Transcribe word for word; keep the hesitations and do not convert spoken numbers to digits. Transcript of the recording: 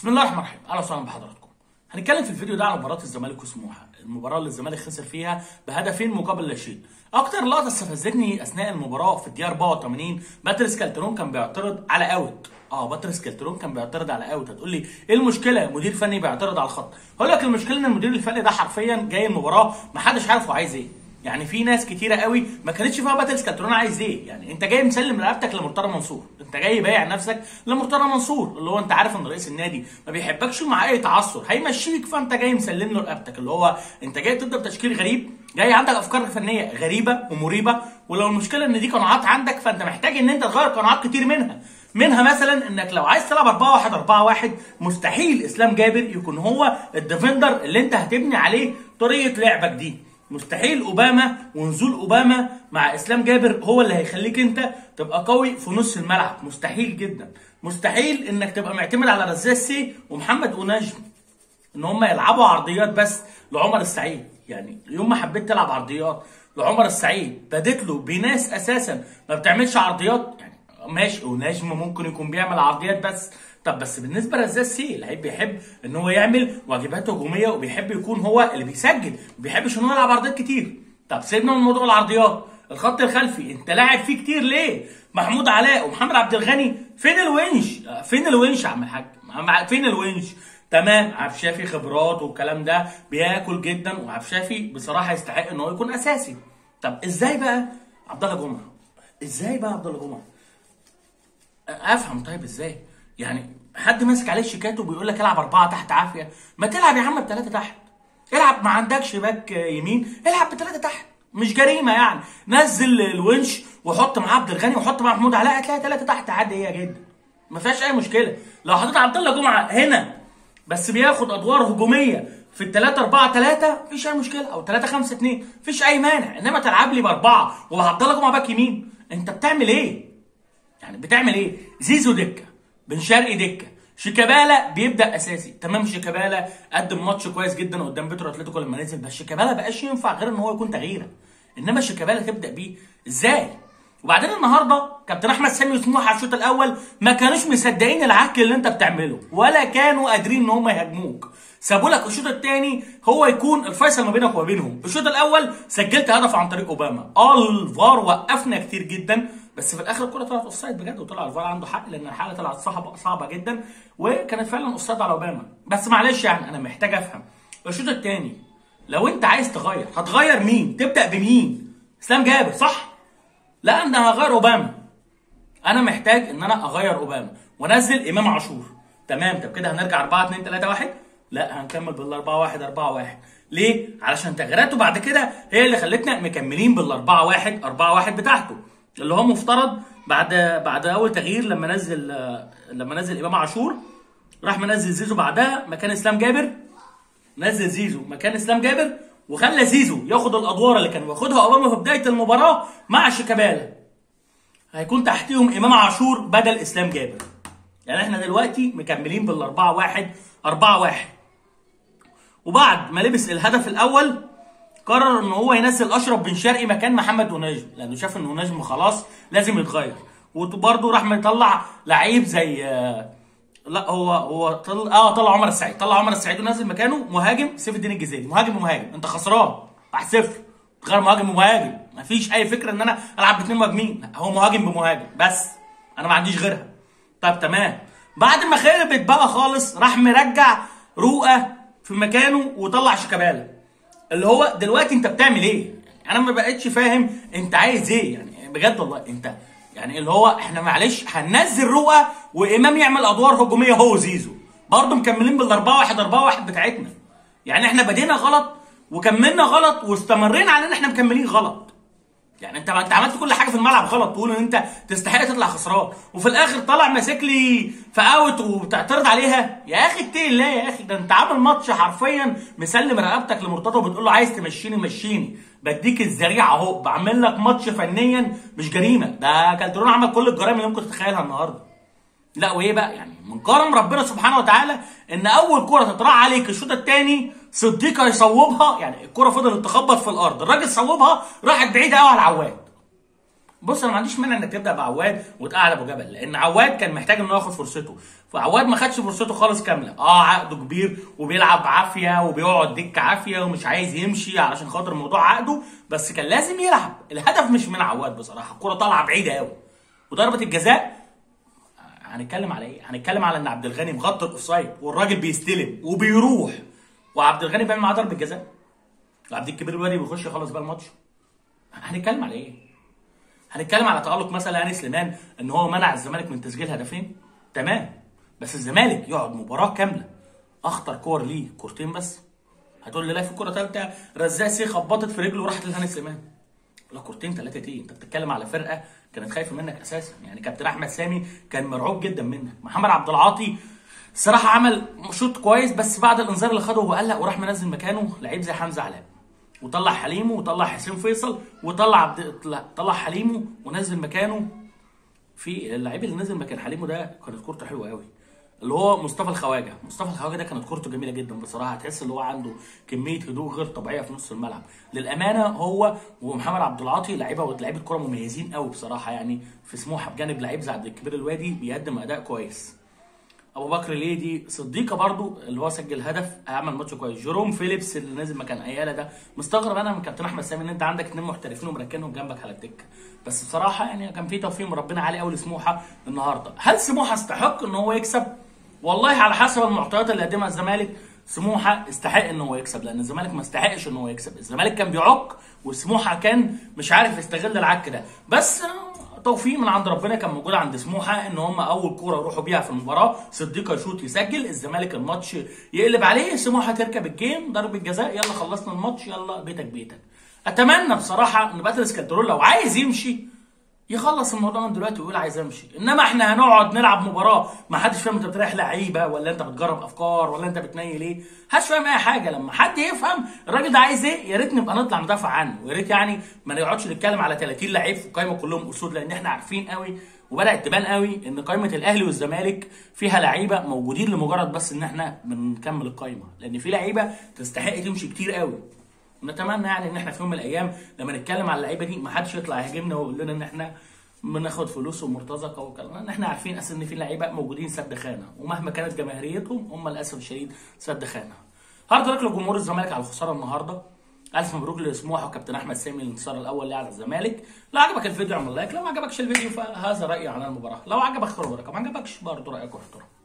بسم الله الرحمن الرحيم، اهلا وسهلا بحضراتكم. هنتكلم في الفيديو ده عن مباراه الزمالك وسموحه، المباراه اللي الزمالك خسر فيها بهدفين مقابل لا شيء. اكتر لقطه استفزتني اثناء المباراه في الدقيقه أربعة وثمانين باتريس كالترون كان بيعترض على اوت. اه باتريس كالترون كان بيعترض على اوت. هتقول لي ايه المشكله؟ مدير فني بيعترض على الخط. هقول لك المشكله ان المدير الفني ده حرفيا جاي المباراه ما حدش عارف هو عايز ايه. يعني في ناس كتيره قوي ما كانتش فاهمه باتريس كالترون عايز ايه. يعني انت جاي مسلم رقبتك لمرتضى منصور، انت جاي بايع نفسك لمرتضى منصور اللي هو انت عارف ان رئيس النادي ما بيحبكش مع اي تعثر، هيمشيك، فانت جاي مسلم له رقبتك، اللي هو انت جاي تبدا بتشكيل غريب، جاي عندك افكار فنيه غريبه ومريبه، ولو المشكله ان دي قناعات عندك فانت محتاج ان انت تغير قناعات كتير منها. منها مثلا انك لو عايز تلعب أربعة واحد أربعة واحد مستحيل اسلام جابر يكون هو الديفندر اللي انت هتبني عليه طريقه لعبك دي. مستحيل اوباما ونزول اوباما مع اسلام جابر هو اللي هيخليك انت تبقى قوي في نص الملعب، مستحيل جدا. مستحيل انك تبقى معتمد على رزاسي ومحمد ونجم ان هم يلعبوا عرضيات بس لعمر السعيد. يعني يوم ما حبيت تلعب عرضيات لعمر السعيد بديت له بناس اساسا ما بتعملش عرضيات، يعني ماشي، ونجم ممكن يكون بيعمل عرضيات بس، طب بس بالنسبه للزاسي لعيب بيحب ان هو يعمل واجبات هجوميه وبيحب يكون هو اللي بيسجل، ما بيحبش ان هو يلعب عرضيات كتير. طب سيبنا من موضوع العرضيات، الخط الخلفي انت لاعب فيه كتير ليه؟ محمود علاء ومحمد عبد الغني، فين الونش؟ فين الونش يا عم الحاج؟ فين الونش؟ تمام، عبد الشافي خبرات والكلام ده بياكل جدا، وعبد الشافي بصراحه يستحق ان هو يكون اساسي. طب ازاي بقى عبد الله جمعه؟ ازاي بقى عبد الله جمعه؟ افهم طيب ازاي؟ يعني حد ماسك عليه الشيكات وبيقول لك العب اربعه تحت عافيه، ما تلعب يا عم بثلاثه تحت. العب، ما عندكش باك يمين العب بثلاثه تحت، مش جريمه يعني. نزل الونش وحط مع عبد الغني وحط مع محمود علاء، هتلاقي ثلاثه تحت عاديه جدا، ما فيهاش اي مشكله. لو حطيت عبد الله جمعه هنا بس بياخد ادوار هجوميه في الثلاثة أربعة ثلاثة مفيش اي مشكله، او ثلاثة خمسة اثنين مفيش اي مانع. انما تلعب لي باربعه وعبد الله جمعه باك يمين، انت بتعمل ايه؟ يعني بتعمل ايه؟ زيزو دكه، بن شرقي دكه، شيكابالا بيبدا اساسي. تمام، شيكابالا قدم ماتش كويس جدا قدام بيترو اتلتيكو لما نزل، بس شيكابالا بقاش ينفع غير ان هو يكون تغييره. انما شيكابالا تبدا بيه ازاي؟ وبعدين النهارده كابتن احمد سامي وسموحه على الشوط الاول ما كانوش مصدقين العك اللي انت بتعمله، ولا كانوا قادرين ان هم يهاجموك. سابوا لك الشوط الثاني هو يكون الفيصل ما بينك وما بينهم. الشوط الاول سجلت هدف عن طريق اوباما، اه الفار وقفنا كتير جدا، بس في الاخر الكره طلعت اوفسايد بجد، وطلع الفار عنده حق لان الحاله طلعت صعبه صعبه جدا، وكانت فعلا اوفسايد على اوباما. بس معلش يعني انا محتاج افهم الشوط الثاني لو انت عايز تغير هتغير مين؟ تبدا بمين؟ اسلام جابر صح؟ لا انا هغير اوباما. انا محتاج ان انا اغير اوباما وانزل امام عاشور. تمام، طب كده هنرجع أربعة اثنين ثلاثة واحد؟ لا هنكمل بال أربعة واحد أربعة واحد. ليه؟ علشان تغييراته بعد كده هي اللي خلتنا مكملين بال أربعة واحد أربعة واحد بتاعته، اللي هو مفترض بعد بعد اول تغيير لما نزل لما نزل امام عاشور راح منزل زيزو بعدها مكان اسلام جابر، نزل زيزو مكان اسلام جابر وخلى زيزو ياخد الادوار اللي كان واخدها اوباما في بدايه المباراه مع شيكابالا. هيكون تحتيهم امام عاشور بدل اسلام جابر. يعني احنا دلوقتي مكملين بال أربعة واحد أربعة واحد. وبعد ما لبس الهدف الاول قرر ان هو ينزل اشرف بن شرقي مكان محمد ونجم، لانه شاف ان ونجم خلاص لازم يتغير. وبرده راح مطلع لعيب زي لا هو هو طلع اه طلع عمر السعيد، طلع عمر السعيد ونزل مكانه مهاجم سيف الدين الجزيري، مهاجم ومهاجم. انت خسران واحد صفر، تغير مهاجم ومهاجم، مفيش اي فكره ان انا العب باثنين مهاجمين، هو مهاجم بمهاجم بس، انا ما عنديش غيرها. طب تمام، بعد ما خربت بقى خالص راح مرجع رؤى في مكانه وطلع شيكابالا. اللي هو دلوقتي انت بتعمل ايه؟ انا ما بقتش فاهم انت عايز ايه يعني بجد والله. انت يعني اللي هو احنا معلش هننزل رؤى وامام يعمل ادوار هجوميه هو زيزو، برضه مكملين بال أربعة واحد أربعة واحد بتاعتنا. يعني احنا بدينا غلط وكملنا غلط واستمرينا على ان احنا مكملين غلط. يعني انت انت عملت كل حاجه في الملعب غلط، تقول ان انت تستحق تطلع خسران، وفي الاخر طالع ماسك لي في اوت وبتعترض عليها. يا اخي اتقي الله يا اخي، ده انت عامل ماتش حرفيا مسلم رقبتك لمرتضى وبتقول له عايز تمشيني مشيني، بديك الذريعه اهو، بعمل لك ماتش فنيا مش جريمه. ده كالترون عمل كل الجرائم اللي ممكن تتخيلها النهارده. لا وايه بقى يعني من كرم ربنا سبحانه وتعالى ان اول كره تطرح عليك الشوط الثاني صديق يصوبها، يعني الكره فضلت تخبط في الارض، الراجل صوبها راحت بعيده قوي على العواد. بص انا ما عنديش مانع انك تبدا بعواد وتقعد ابو جبل، لان عواد كان محتاج انه ياخد فرصته، فعواد ما خدش فرصته خالص كامله. اه عقده كبير وبيلعب عافيه وبيقعد دكه عافيه ومش عايز يمشي علشان خاطر موضوع عقده، بس كان لازم يلعب. الهدف مش من عواد بصراحه، الكوره طالعه بعيده قوي. وضربه الجزاء هنتكلم على ايه؟ هنتكلم على ان عبد الغني مغطي الاوفسايد والراجل بيستلم وبيروح، وعبد الغني بيعمل معاه ضربه جزاء، وعبد الكبير الوادي بيخش يخلص بقى الماتش. هنتكلم على ايه؟ هنتكلم على تألق مثلا هاني سليمان ان هو منع الزمالك من تسجيل هدفين، تمام، بس الزمالك يقعد مباراه كامله اخطر كور ليه كورتين بس. هتقول لي لا، في كوره ثالثه رزاق سي خبطت في رجله وراحت لهاني سليمان. لا كورتين ثلاثه ايه؟ انت بتتكلم على فرقه كانت خايفه منك اساسا، يعني كابتن احمد سامي كان مرعوب جدا منك. محمد عبد العاطي الصراحه عمل شوط كويس، بس بعد الانذار اللي خده هو قلق وراح منزل مكانه لعيب زي حمزه علاء، وطلع حليمه وطلع حسين فيصل وطلع عبد طلع حليمه ونزل مكانه في اللعيب اللي نزل مكان حليمه ده كانت كورته حلوه قوي، اللي هو مصطفى الخواجه. مصطفى الخواجه ده كانت كورته جميله جدا بصراحه، هتحس ان هو عنده كميه هدوء غير طبيعيه في نص الملعب. للامانه هو ومحمد عبد العاطي لعيبه ولعيبه كوره مميزين قوي بصراحه، يعني في سموحه بجانب لعيب زي عبد الكبير الوادي بيقدم اداء كويس. ابو بكر ليدي صديقه برضو اللي هو سجل هدف عمل ماتش كويس. جيروم فيليبس اللي نازل مكان ايالا ده، مستغرب انا من كابتن احمد سامي ان انت عندك اثنين محترفين ومركنهم جنبك على الدكه، بس بصراحه يعني كان في توفيق من ربنا عالي قوي لسموحه النهارده. هل سموحه استحق ان هو يكسب؟ والله على حسب المعطيات اللي قدمها الزمالك سموحه استحق ان هو يكسب، لان الزمالك ما استحقش ان هو يكسب. الزمالك كان بيعك وسموحه كان مش عارف يستغل العك ده، بس توفيق من عند ربنا كان موجود عند سموحه ان هم اول كوره يروحوا بيها في المباراه صديقه يشوط يسجل، الزمالك الماتش يقلب عليه، سموحه تركب الجيم ضربه جزاء، يلا خلصنا الماتش، يلا بيتك بيتك. اتمنى بصراحه ان باتريس كالترون لو عايز يمشي يخلص الموضوع من دلوقتي ويقول عايز امشي، انما احنا هنقعد نلعب مباراه ما حدش فاهم انت بتريح لعيبه ولا انت بتجرب افكار ولا انت بتنيل ايه، محدش فاهم اي حاجه. لما حد يفهم الراجل ده عايز ايه يا ريت نبقى نطلع ندافع عنه، ويا ريت يعني ما نقعدش نتكلم على ثلاثين لعيب في القايمه كلهم اسود، لان احنا عارفين قوي وبدات تبان قوي ان قائمه الاهلي والزمالك فيها لعيبه موجودين لمجرد بس ان احنا بنكمل القايمه، لان في لعيبه تستحق تمشي كتير قوي. ونتمنى يعني ان احنا في يوم من الايام لما نتكلم على اللعيبه دي ما حدش يطلع يهاجمنا ويقول لنا ان احنا بناخد فلوس ومرتزقه وكلام، ان احنا عارفين اساسا ان في لعيبه موجودين سد خانه، ومهما كانت جماهيريتهم هم للاسف الشديد سد خانه. هارد لك لجمهور الزمالك على الخساره النهارده، الف مبروك لسموحه وكابتن احمد سامي الانتصار الاول ليه على الزمالك. لو عجبك الفيديو اعمل لايك، لو ما عجبكش الفيديو فهذا رايي عن المباراه، لو عجبك خير وبركه، ما عجبكش برضه رايك واحترم.